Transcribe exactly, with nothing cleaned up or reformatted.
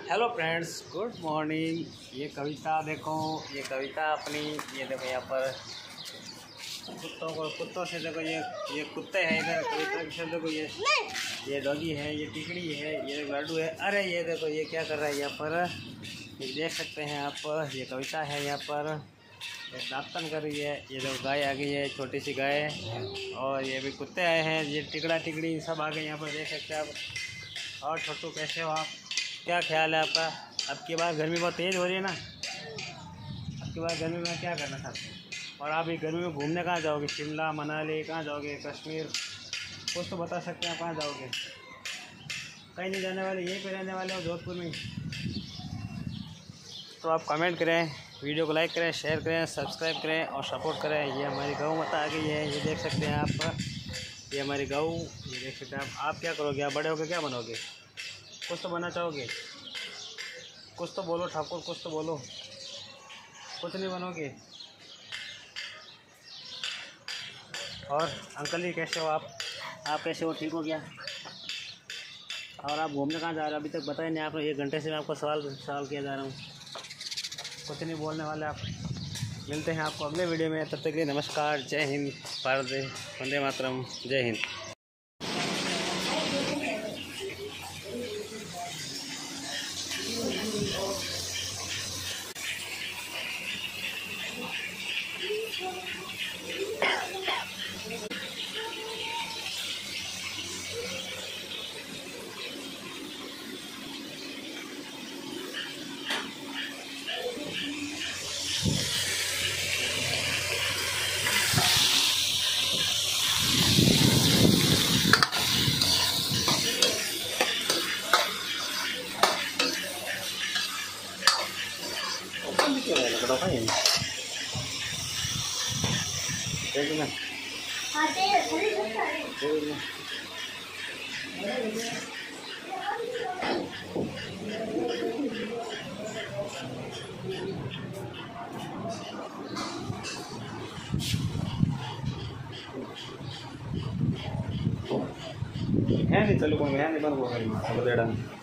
Hello friends, good morning. ये कविता देखो, ये कविता अपनी, ये देखो यहाँ पर कुत्तों को, कुत्तों से देखो, ये ये कुत्ते हैं इधर। कविता के शब्द देखो, ये ये डॉगी है, ये टिकड़ी है, ये लाडू है। अरे ये देखो ये क्या कर रहा है यहाँ पर, ये देख सकते हैं आप। ये कविता है यहाँ पर, एक दातन कर रही है। ये देखो गाय आ गई है, छोटी सी गाय, और ये भी कुत्ते आए हैं। ये टिकड़ा टिकड़ी सब आ गए यहाँ पर, देख सकते हैं आप। और छोटू कैसे हो आप, क्या ख्याल है आपका? अब की बार गर्मी बहुत तेज़ हो रही है ना, अब की बार गर्मी में क्या करना था? और आप ये गर्मी में घूमने कहाँ जाओगे? शिमला, मनाली, कहाँ जाओगे? कश्मीर, कुछ तो बता सकते हैं, कहाँ जाओगे? कहीं नहीं जाने वाले, यहीं पे रहने वाले हो, जोधपुर में। तो आप कमेंट करें, वीडियो को लाइक करें, शेयर करें, सब्सक्राइब करें और सपोर्ट करें। ये हमारी गऊ माता आ गई है, ये देख सकते हैं आप। ये हमारी गऊ, ये देख सकते हैं आप। आप क्या करोगे? आप बड़े होकर क्या बनोगे? कुछ तो बनना चाहोगे? कुछ तो बोलो ठाकुर, कुछ तो बोलो। कुछ नहीं बनोगे? और अंकल जी कैसे हो आप? आप कैसे हो? ठीक हो क्या? और आप घूमने कहाँ जा रहे हो? अभी तक बताया नहीं आपने। एक घंटे से मैं आपको सवाल सवाल किया जा रहा हूँ, कुछ नहीं बोलने वाले आप। मिलते हैं आपको अगले वीडियो में, तब तक के लिए नमस्कार, जय हिंद, भारत वंदे मातरम, जय Hind. Ngapain? Jadi mana? Ada, tadi besar. Jadi. है नहीं चलो कौन है नहीं बन वो है सब देड़ा